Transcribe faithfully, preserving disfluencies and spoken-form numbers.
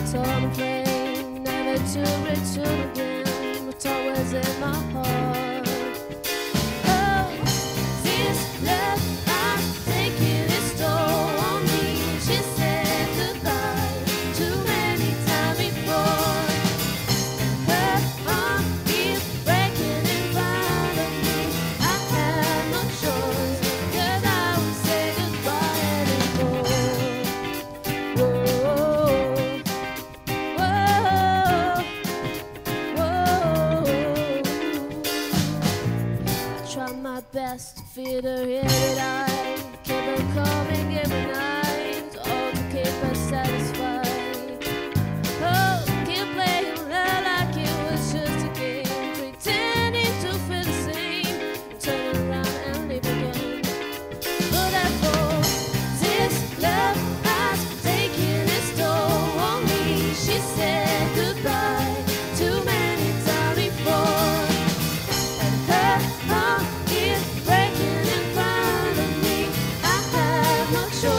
torn flame, never to return again, but always in my heart. Oh, this love I'm taking its toll on me. She said goodbye too many times before. Her heart is breaking in front of me. I have no choice, 'cause I won't say goodbye anymore. Whoa, whoa, whoa. I try my best to feed her every night, keep her coming every night, all to keep her satisfied. Oh, keep playing love like it was just a game, pretending to feel the same, turn around and leave again. But that for this love has taken its toll on me. She said goodbye too many times before, and her heart is breaking in front of me. I have no choice.